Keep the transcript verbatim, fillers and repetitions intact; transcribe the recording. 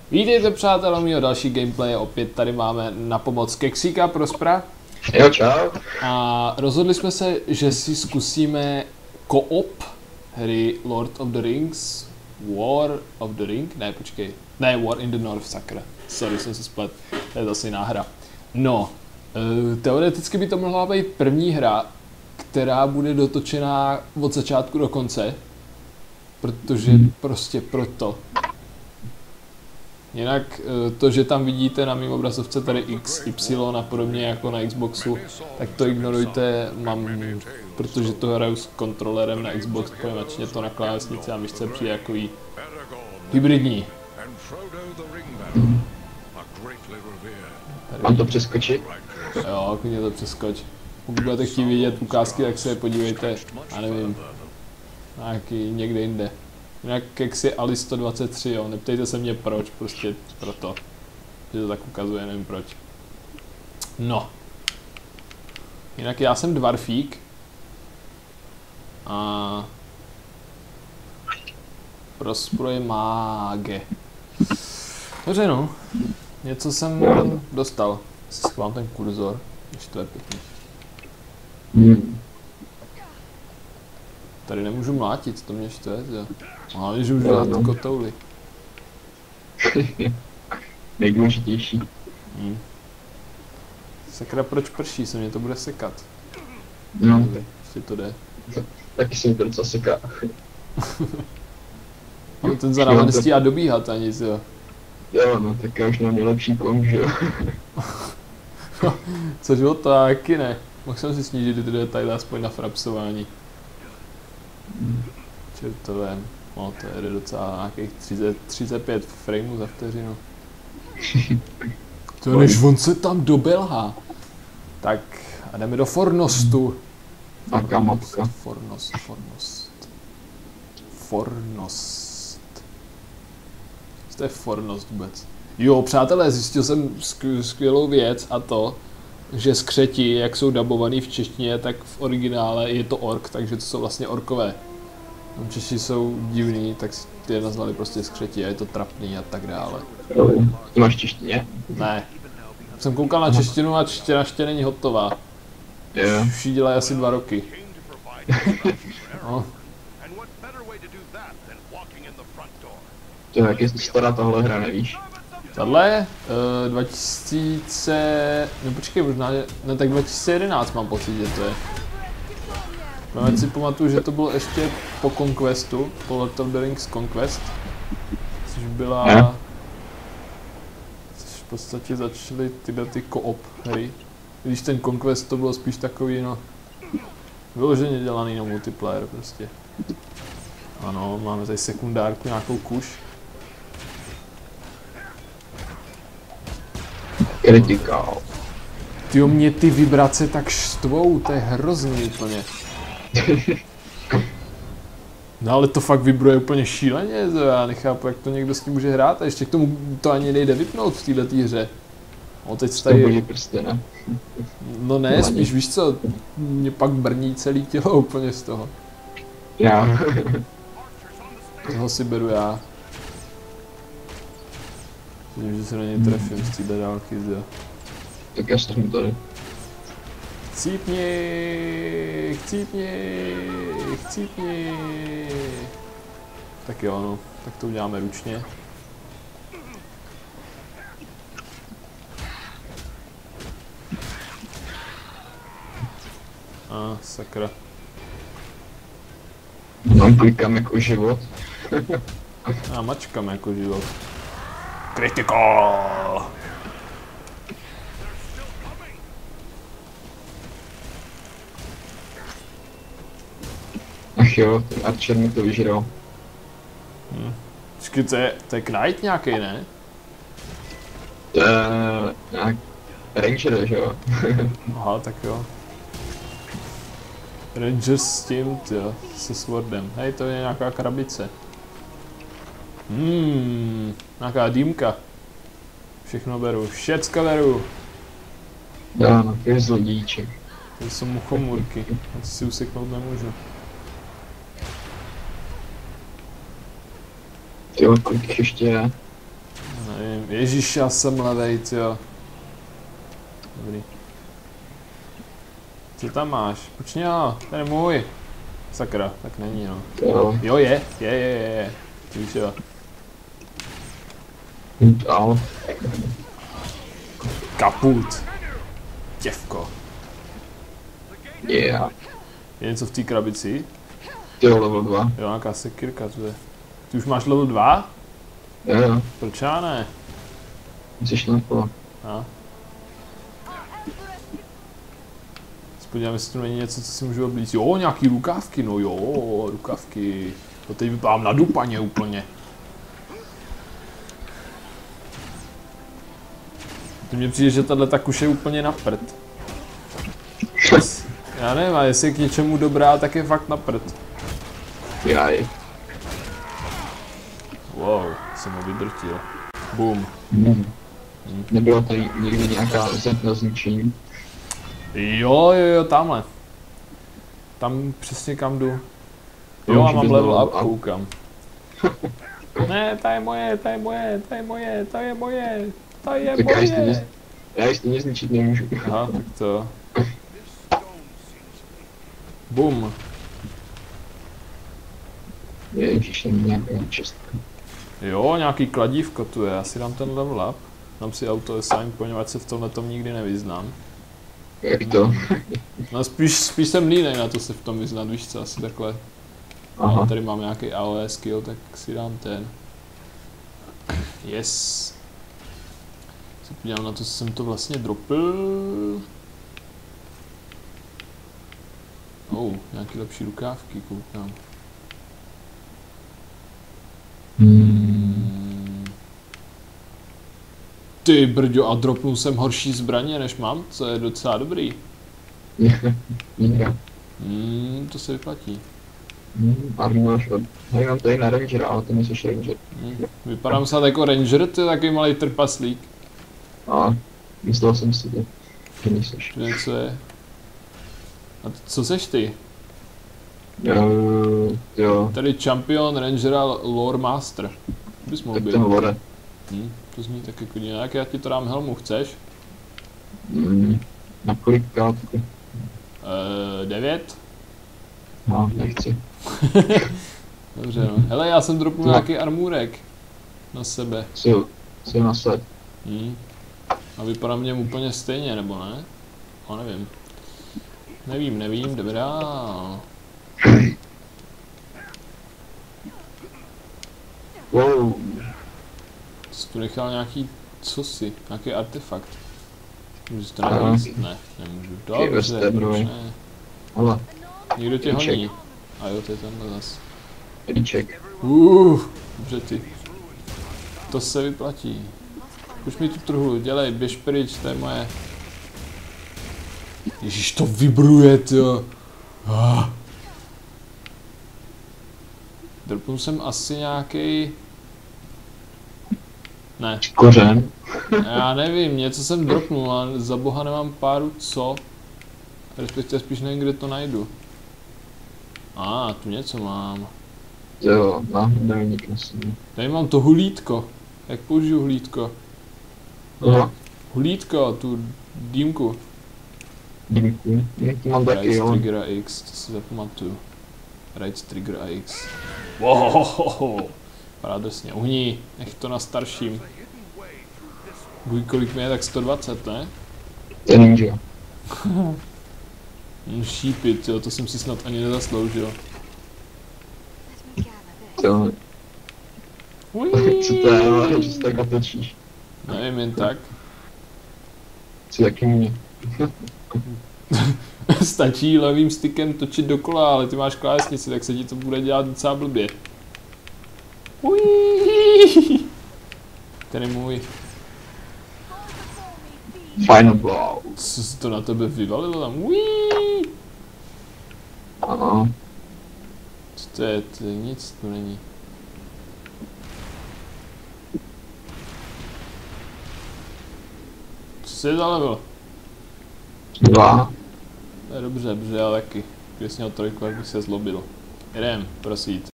Vítejte přátelé mýho další gameplay, opět tady máme na pomoc Keksíka Prospera. Jo, čau. A rozhodli jsme se, že si zkusíme co-op hry Lord of the Rings, War of the Ring, ne počkej, ne War in the North, sakra, sorry, jsem se splet, to je zase jiná hra. No, teoreticky by to mohla být první hra, která bude dotočená od začátku do konce, protože prostě proto. Jinak to, že tam vidíte na mým obrazovce tady X, Y a podobně jako na Xboxu, tak to ignorujte, mám, protože to hraju s kontrolerem na Xbox, poněvadž mě to na klávesnici a myšce přijde jako jí hybridní. Mám to přeskočit? Jo, klidně to přeskoč. Pokud budete chtít vidět ukázky, tak se je podívejte, já nevím, nějaký někde jinde. Jinak Keksy Ali sto dvacet tři, jo, neptejte se mě proč, prostě proto, že to tak ukazuje, nevím proč. No. Jinak já jsem dvarfík. A Prosper je máge. Dobře no, něco jsem dostal. Schovám ten kurzor, když to je pěkný. Hmm. Tady nemůžu mlátit, to mě štve, jo. Ale že můžu dát kotouly. Nejdůležitější. Hmm. Sakra, proč prší se, mě to bude sekat. No, Ještě to jde. taky jsem ten co seká. Mám ten zároveň nestíhá dobíhat ani, jo. Jo, no, tak já už mám nejlepší kom, že jo. Což o to, taky ne. Mohl jsem si snížit ty detaily aspoň na frapsování. Čertové, no to jde docela nějakých třicet, třicet pět frameů za vteřinu. To než on se tam dobelhá. Tak a jdeme do Fornostu. Mapka, mapka. Fornost, Fornost. Fornost. Co to je Fornost vůbec? Jo, přátelé, zjistil jsem skvělou věc a to, že skřeti, jak jsou dabovaný v češtině, tak v originále je to ork, takže to jsou vlastně orkové. Češi jsou divný, tak si je nazvali prostě skřeti a je to trapný a tak dále. Ty máš češtině? Ne. Jsem koukal na češtinu a čeština ještě není hotová. Jo. Už ji dělají asi dva roky. No. To je jak je stará tahle hra, nevíš? Tahle je uh, dva tisíce... No počkej, možná, že... No tak dva tisíce jedenáct mám pocit, že to je. Protože si pamatuju, že to bylo ještě po Conquestu, po Lord of the Rings Conquest. Což byla... Což v podstatě začaly tyhle ty co-op hry. Když ten Conquest to bylo spíš takový, no... Vyloženě dělaný na multiplayer prostě. Ano, máme tady sekundárku, nějakou kuš. Kritikál. Tyjo, mě ty vibrace tak štvou, to je hrozný úplně. No ale to fakt vibruje úplně šíleně, to já nechápu, jak to někdo s tím může hrát a ještě k tomu to ani nejde vypnout v této hře. No teď tady... Prostě, ne? No ne, spíš víš co, mě pak brní celý tělo úplně z toho. Já. Toho si beru já. Vidím, že se na něj trefím z téhle dálky, jo. Tak já jsem tady. Chcípni, chcípni, chcípni. Tak jo, no, tak to uděláme ručně. A, sakra. Mám klikám jako život. A mačkám jako život. Critical! Ach jo, ten Archer mi to vyžral. Hm. Počkej, to je, to je Knight nějaký, ne? To je nějak Ranger, že jo? Aha, tak jo. Rangers s tím, jo, se swordem. Hej, to je nějaká krabice. Hmm, nějaká dýmka. Všechno beru, všecko beru. Já, no, to je zlodíček. To jsou muchomůrky, já si useknout nemůžu. Jo, kolik ještě je? Ježíš, já jsem levej, jo. Dobrý. Co tam máš? Počni, jo, ten je můj. Sakra, tak není, no. Jo. Jo, je, je, je, je, je. Ty víš, jo. Al. Kaput. Děvko. Yeah. Je něco v té krabici? Jo, level dva. Jo, nějaká sekirka tu je. Ty už máš level dva? Jo, jo. Proč já ne? Jsi na to. A? Podívám, jestli tu není něco, co si můžu oblíct. Jo, nějaký rukávky, no jo, rukávky. To teď vypadám na dupaně úplně. To mně přijde, že tahle ta kuše je úplně na prd. Já nevím, a jestli je k něčemu dobrá, tak je fakt na prd. Jaj. Wow, jsem ho vydrtil. Boom. Hmm. Nebylo tady někdy nějaká zem na zničení? Jo, jo, jo, tamhle. Tam přesně kam jdu. Jo, a mám level up, koukám. Ne, ta je moje, ta je moje, ta je moje, ta je moje, ta je tak moje. Já, já ji stejně zničit nemůžu. Aha, tak to. Bum. Ježíš, tam nějaká čestka. Jo, nějaký kladívko tu je, já si dám ten level up. Dám si auto assign, poněvadž se v tomhle tom nikdy nevyznám. Jak to? No spíš, spíš jsem línej na to se v tom vyznat, víš co, asi takhle. Aha. Tady mám nějaký A O E skill, tak si dám ten. Yes. Se podívám na to, co jsem to vlastně dropl. Oh, nějaký lepší rukávky, koukám. Hmm. Ty brďo, a dropnul jsem horší zbraně, než mám, co je docela dobrý. Hmm, to se vyplatí. Hmm, armáš od... Já mám tady na Rangera, ale ty nejsi Ranger. Hmm. Vypadám snad jako Ranger, ty je takový malý trpaslík. A, myslel jsem si to, že nejseš. Co je? A co seš ty? Jo, jo. Tady Champion, Ranger a Lore Master. Bys mohl Tak být. ten Lore. Hmm, to zní tak jako nějak, já ti to dám helmu, chceš? Hmm, na kolik krátku? Uh, devět? No, nechci. Dobře no. Hele, já jsem dropnul no. nějaký armůrek. Na sebe. Si, si nasled. Hmm. A vypadá mě úplně stejně, nebo ne? No, nevím. Nevím, nevím, jdeme dál. Wow. Jsi tu nechal nějaký, co si? Nějaký artefakt. Můžu to nevíc? Ne, nemůžu. Dobře, proč ne? Hele. Někdo tě honí. A jo, to je tenhle zas. Ríček. Uh, dobře ty. To se vyplatí. Už mi tu trhu, dělej, běž pryč, to je moje. Ježíš, to vibruje, jo. Ah. Dropnul jsem asi nějaký. Ne. Kořen. Já nevím, něco jsem dropnul, ale za boha nemám páru co. Respektive spíš nevím, kde to najdu. A, ah, tu něco mám. Jo, náhodilník myslím. Tady mám to hulítko. Jak použiju hulítko? Aha. Hulítko, tu dýmku. Dýmku? Dýmku mám taky, Right jo. trigger a X, to si zapamatuju. Right trigger a X. Wow, vypadá drsně. Uhni, nech to na starším. Bůj, kolik mi je, tak sto dvacet, ne? To není, jo. Šípit, jo, to jsem si snad ani nezasloužil. To... Co to je, ale že se tak natočíš? Nevím, jen tak. Co taky mě. Stačí levým stykem točit dokola, ale ty máš klávesnici, tak se ti to bude dělat docela blbě. Uiii. Ten je můj. Final blow. Co se to na tebe vyvalilo tam? Uiii. Ano. Co to je? To je nic, to není. Co se je za level? Dva. To je dobře, dobře, já taky. Kdybys měl trojku, jak bych se zlobil. Jedem, prosím.